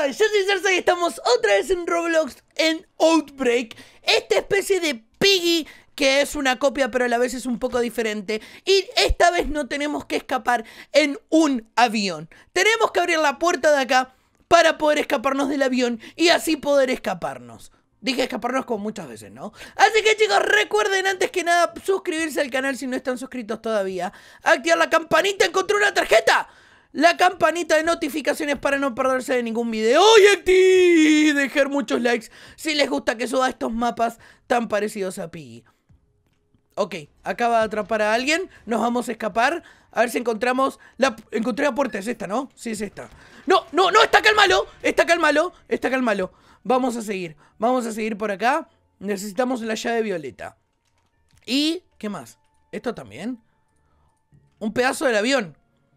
Yo soy Cersei y estamos otra vez en Roblox en Outbreak. Esta especie de Piggy que es una copia pero a la vez es un poco diferente. Y esta vez no tenemos que escapar en un avión. Tenemos que abrir la puerta de acá para poder escaparnos del avión y así poder escaparnos. Dije escaparnos como muchas veces, ¿no? Así que chicos, recuerden antes que nada suscribirse al canal si no están suscritos todavía. Activar la campanita, encontré una tarjeta. La campanita de notificaciones para no perderse de ningún video. Y dejar muchos likes si les gusta que suba estos mapas tan parecidos a Piggy. Ok, acaba de atrapar a alguien. Nos vamos a escapar. A ver si encontramos encontré la puerta, es esta, ¿no? Sí, es esta. No, está acá el malo. Está acá el malo. Vamos a seguir por acá. Necesitamos la llave violeta. ¿Y qué más? ¿Esto también? Un pedazo del avión.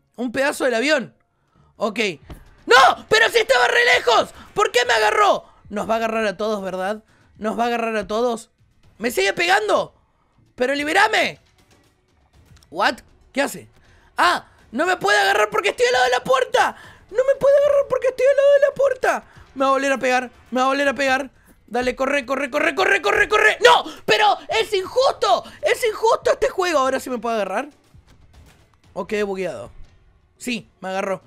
Ok. ¡No! ¡Pero si estaba re lejos! ¿Por qué me agarró? Nos va a agarrar a todos, ¿verdad? Nos va a agarrar a todos. ¡Me sigue pegando! ¡Pero libérame! ¿What? ¿Qué hace? ¡Ah! ¡No me puede agarrar porque estoy al lado de la puerta! Me va a volver a pegar. Dale, corre. ¡No! ¡Pero es injusto! ¡Es injusto este juego! ¿Ahora sí me puede agarrar? Ok, bugueado. Sí, me agarró.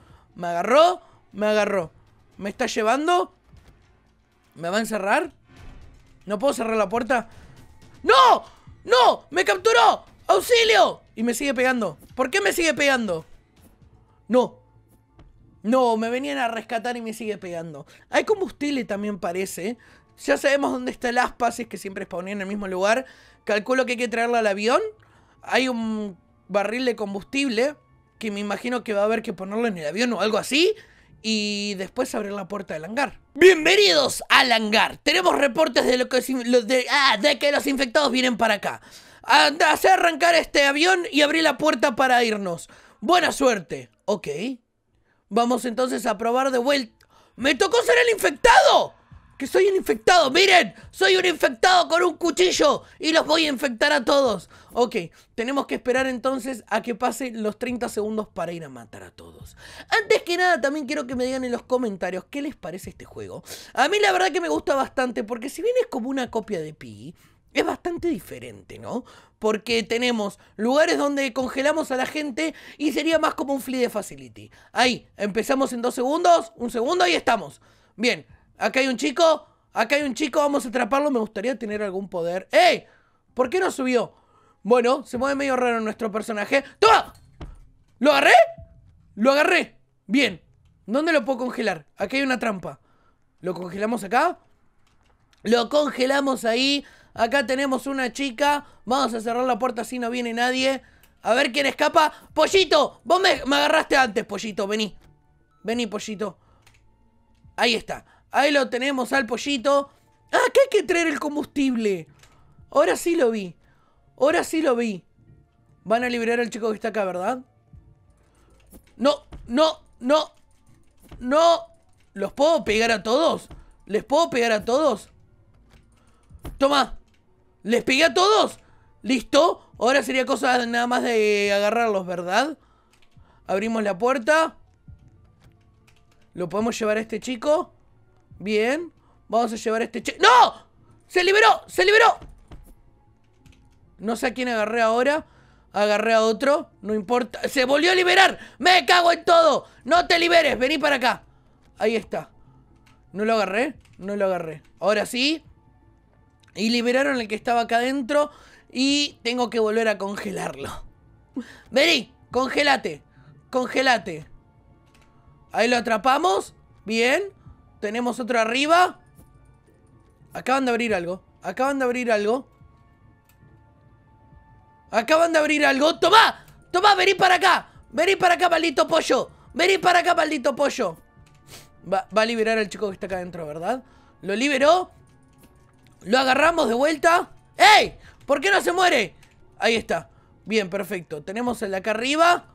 ¿Me está llevando? ¿Me va a encerrar? ¿No puedo cerrar la puerta? ¡No! ¡Me capturó! ¡Auxilio! Y me sigue pegando. ¿Por qué me sigue pegando? No, me venían a rescatar y me sigue pegando. Hay combustible también parece. Ya sabemos dónde está el aspa, si es que siempre spawné en el mismo lugar. Calculo que hay que traerla al avión. Hay un barril de combustible que me imagino que va a haber que ponerlo en el avión o algo así. Y después abrir la puerta del hangar. ¡Bienvenidos al hangar! Tenemos reportes de que los infectados vienen para acá. Hacer arrancar este avión y abrir la puerta para irnos. Buena suerte. Ok. Vamos entonces a probar de vuelta. ¡Me tocó ser el infectado! ¡Que soy un infectado! ¡Miren! ¡Soy un infectado con un cuchillo! Y los voy a infectar a todos. Ok, tenemos que esperar entonces a que pasen los 30 segundos para ir a matar a todos. Antes que nada, también quiero que me digan en los comentarios qué les parece este juego. A mí la verdad que me gusta bastante, porque si bien es como una copia de Piggy, es bastante diferente, ¿no? Porque tenemos lugares donde congelamos a la gente y sería más como un Flee de Facility. Ahí, empezamos en 2 segundos, 1 segundo y estamos. Bien, acá hay un chico, vamos a atraparlo. Me gustaría tener algún poder. ¡Ey! ¿Por qué no subió? Bueno, se mueve medio raro nuestro personaje. ¡Toma! ¿Lo agarré? Lo agarré. Bien. ¿Dónde lo puedo congelar? Aquí hay una trampa. ¿Lo congelamos acá? Lo congelamos ahí. Acá tenemos una chica. Vamos a cerrar la puerta así no viene nadie. A ver quién escapa. ¡Pollito! Vos me agarraste antes, Pollito. Vení. Vení, Pollito. Ahí está. Ahí lo tenemos al Pollito. ¡Ah, que hay que traer el combustible! Ahora sí lo vi. Van a liberar al chico que está acá, ¿verdad? No. ¿Los puedo pegar a todos? ¿Les puedo pegar a todos? Toma. ¿Les pegué a todos? ¿Listo? Ahora sería cosa nada más de agarrarlos, ¿verdad? Abrimos la puerta. ¿Lo podemos llevar a este chico? Bien. Vamos a llevar a este chico. ¡No! ¡Se liberó! No sé a quién agarré ahora. Agarré a otro. No importa. ¡Se volvió a liberar! ¡Me cago en todo! ¡No te liberes! Vení para acá. Ahí está. ¿No lo agarré? No lo agarré. Ahora sí. Y liberaron al que estaba acá adentro. Y tengo que volver a congelarlo. Vení, congélate. Ahí lo atrapamos. Bien. Tenemos otro arriba. Acaban de abrir algo. ¡Toma! ¡Vení para acá! Maldito pollo! Va a liberar al chico que está acá adentro, ¿verdad? Lo liberó. Lo agarramos de vuelta. ¡Ey! ¿Por qué no se muere? Ahí está. Bien, perfecto. Tenemos el de acá arriba.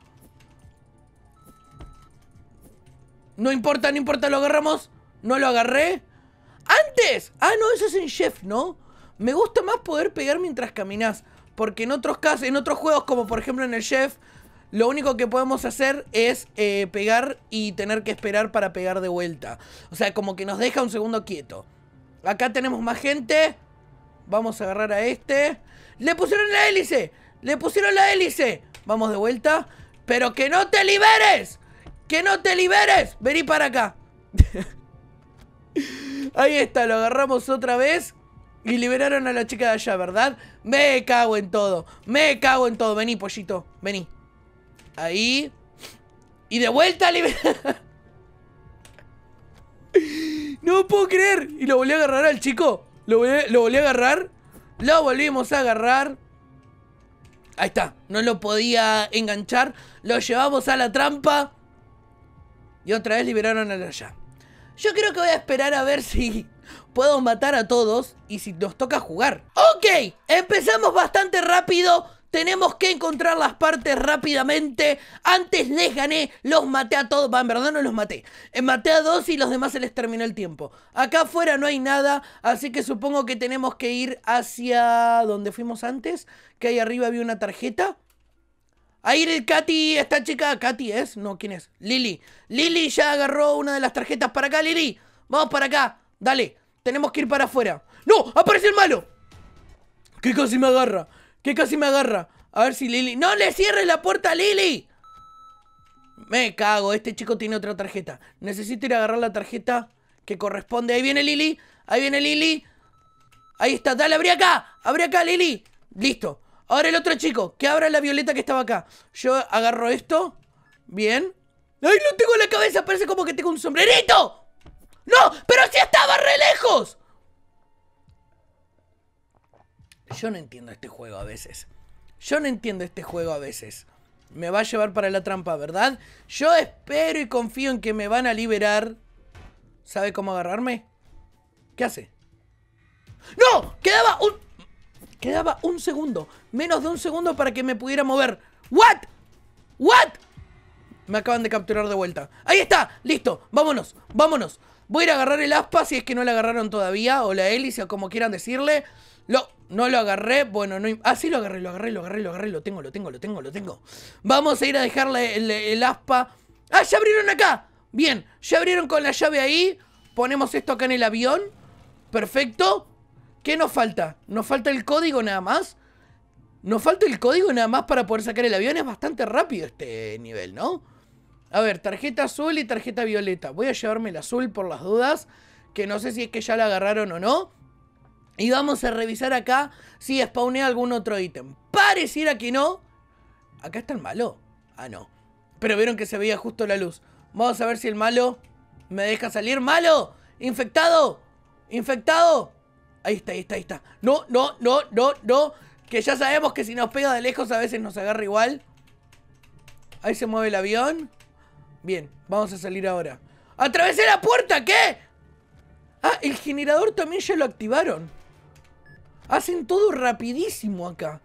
No importa, lo agarramos. No lo agarré. ¡Antes! Ah, no, eso es en Chef, ¿no? Me gusta más poder pegar mientras caminas. Porque en otros casos, en otros juegos, como por ejemplo en el Chef, lo único que podemos hacer es pegar y tener que esperar para pegar de vuelta. O sea, como que nos deja un segundo quieto. Acá tenemos más gente. Vamos a agarrar a este. ¡Le pusieron la hélice! ¡Le pusieron la hélice! Vamos de vuelta. ¡Pero que no te liberes! ¡Que no te liberes! Vení para acá. Ahí está, lo agarramos otra vez. Y liberaron a la chica de allá, ¿verdad? Me cago en todo. Me cago en todo. Vení, pollito. Vení. Ahí. Y de vuelta liberar. No puedo creer. Y lo volví a agarrar al chico. Lo volví a agarrar. Lo volvimos a agarrar. Ahí está. No lo podía enganchar. Lo llevamos a la trampa. Y otra vez liberaron a la allá. Yo creo que voy a esperar a ver si puedo matar a todos y si nos toca jugar. Ok, empezamos bastante rápido. Tenemos que encontrar las partes rápidamente. Antes les gané, los maté a todos. En verdad no los maté. Maté a 2 y los demás se les terminó el tiempo. Acá afuera no hay nada, así que supongo que tenemos que ir hacia donde fuimos antes. Que ahí arriba había una tarjeta. Ahí el Katy, esta chica, Katy es, no, ¿quién es? Lily. Lily ya agarró una de las tarjetas para acá, Lily. Vamos para acá, dale, tenemos que ir para afuera. ¡No! ¡Aparece el malo! Que casi me agarra, que casi me agarra. A ver si Lily... ¡No le cierres la puerta a Lily! Me cago, este chico tiene otra tarjeta. Necesito ir a agarrar la tarjeta que corresponde. Ahí viene Lily, ahí viene Lily. Ahí está, dale, abrí acá, Lily. Listo. Ahora el otro chico, que abra la violeta que estaba acá. Yo agarro esto. Bien. ¡Ay, lo tengo en la cabeza! Parece como que tengo un sombrerito. ¡No! ¡Pero si estaba re lejos! Yo no entiendo este juego a veces. Me va a llevar para la trampa, ¿verdad? Yo espero y confío en que me van a liberar. ¿Sabe cómo agarrarme? ¿Qué hace? ¡No! Quedaba un segundo. Menos de un segundo para que me pudiera mover. ¿What? ¿What? Me acaban de capturar de vuelta. Ahí está, listo, vámonos. Voy a ir a agarrar el aspa si es que no la agarraron todavía. O la hélice, o como quieran decirle. No lo agarré, bueno, no... Ah, sí lo agarré, lo tengo. Vamos a ir a dejarle el aspa. ¡Ah, ya abrieron acá! Bien, ya abrieron con la llave ahí. Ponemos esto acá en el avión. Perfecto. ¿Qué nos falta? ¿Nos falta el código nada más? Nos falta el código nada más para poder sacar el avión. Es bastante rápido este nivel, ¿no? A ver, tarjeta azul y tarjeta violeta. Voy a llevarme el azul por las dudas, que no sé si es que ya la agarraron o no. Y vamos a revisar acá si spawnea algún otro ítem. Pareciera que no. Acá está el malo. Ah, no. Pero vieron que se veía justo la luz. Vamos a ver si el malo me deja salir. ¡Malo! ¡Infectado! ¡Infectado! Ahí está. No. Que ya sabemos que si nos pega de lejos a veces nos agarra igual. Ahí se mueve el avión. Bien, vamos a salir ahora. ¡Atravesé la puerta! ¿Qué? Ah, el generador también ya lo activaron. Hacen todo rapidísimo acá.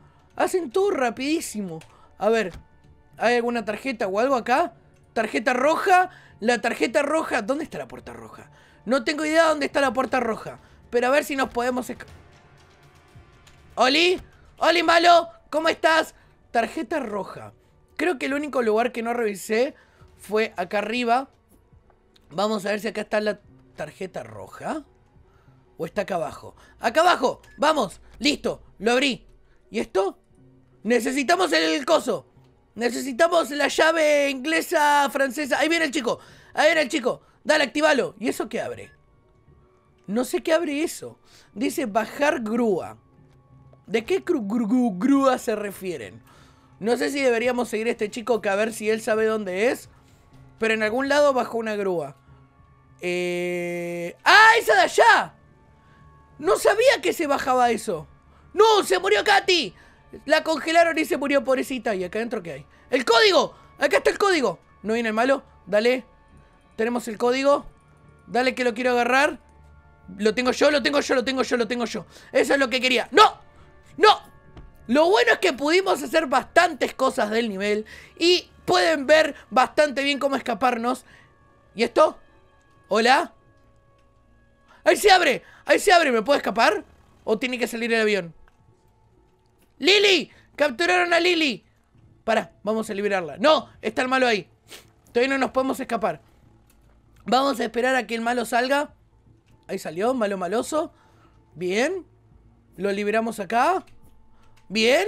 A ver, ¿hay alguna tarjeta o algo acá? Tarjeta roja. La tarjeta roja. ¿Dónde está la puerta roja? No tengo idea dónde está la puerta roja. Pero a ver si nos podemos... ¡Oli! ¡Oli, malo! ¿Cómo estás? Tarjeta roja. Creo que el único lugar que no revisé fue acá arriba. Vamos a ver si acá está la tarjeta roja. ¿O está acá abajo? ¡Acá abajo! ¡Vamos! ¡Listo! Lo abrí. ¿Y esto? Necesitamos el coso. Necesitamos la llave inglesa, francesa. Ahí viene el chico. Dale, actívalo. ¿Y eso qué abre? No sé qué abre eso. Dice bajar grúa. ¿De qué grúa se refieren? No sé si deberíamos seguir a este chico, que a ver si él sabe dónde es. Pero en algún lado bajó una grúa. ¡Ah, esa de allá! No sabía que se bajaba eso. ¡No! ¡Se murió Katy! La congelaron y se murió, pobrecita. ¿Y acá adentro qué hay? ¡El código! ¡Acá está el código! ¿No viene el malo? Dale. Tenemos el código. Dale, que lo quiero agarrar. Lo tengo yo. Eso es lo que quería. ¡No! ¡No! Lo bueno es que pudimos hacer bastantes cosas del nivel. Y pueden ver bastante bien cómo escaparnos. ¿Y esto? ¿Hola? ¡Ahí se abre! ¿Me puedo escapar? ¿O tiene que salir el avión? ¡Lily! ¡Capturaron a Lily! Pará, vamos a liberarla. ¡No! Está el malo ahí. Todavía no nos podemos escapar. Vamos a esperar a que el malo salga. Ahí salió, malo maloso. Bien. Lo liberamos acá. Bien.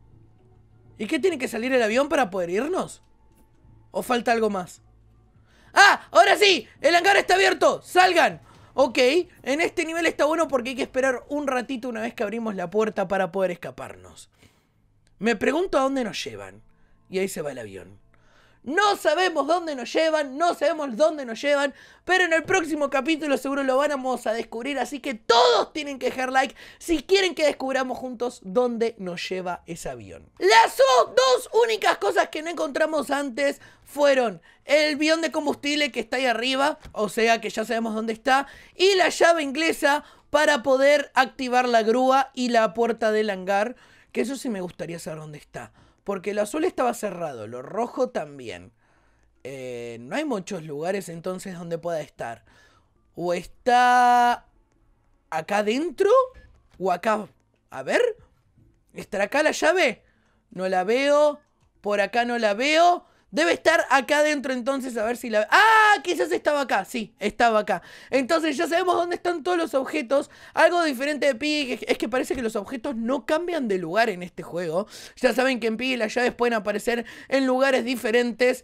¿Y qué tiene que salir el avión para poder irnos? ¿O falta algo más? ¡Ah! ¡Ahora sí! ¡El hangar está abierto! ¡Salgan! Ok, en este nivel está bueno porque hay que esperar un ratito una vez que abrimos la puerta para poder escaparnos. Me pregunto a dónde nos llevan. Y ahí se va el avión. No sabemos dónde nos llevan, no sabemos dónde nos llevan, pero en el próximo capítulo seguro lo vamos a descubrir, así que todos tienen que dejar like si quieren que descubramos juntos dónde nos lleva ese avión. Las dos únicas cosas que no encontramos antes fueron el bidón de combustible que está ahí arriba, o sea que ya sabemos dónde está, y la llave inglesa para poder activar la grúa y la puerta del hangar, que eso sí me gustaría saber dónde está. Porque lo azul estaba cerrado, lo rojo también. No hay muchos lugares entonces donde pueda estar. O está acá adentro, o acá... A ver, ¿estará acá la llave? No la veo, por acá no la veo. Debe estar acá adentro entonces, a ver si la... ¡Ah! Quizás estaba acá, sí, estaba acá. Entonces ya sabemos dónde están todos los objetos. Algo diferente de Piggy es que parece que los objetos no cambian de lugar en este juego. Ya saben que en Piggy las llaves pueden aparecer en lugares diferentes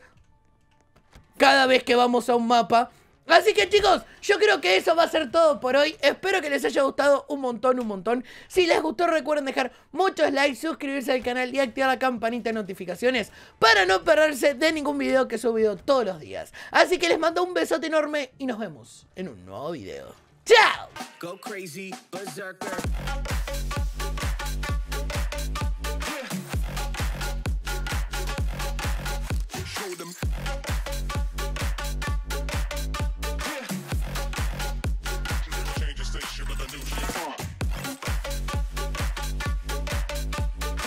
cada vez que vamos a un mapa. Así que chicos, yo creo que eso va a ser todo por hoy. Espero que les haya gustado un montón. Si les gustó recuerden dejar muchos likes, suscribirse al canal y activar la campanita de notificaciones para no perderse de ningún video que subo todos los días. Así que les mando un besote enorme y nos vemos en un nuevo video. ¡Chao! Go crazy, berserker. Show them.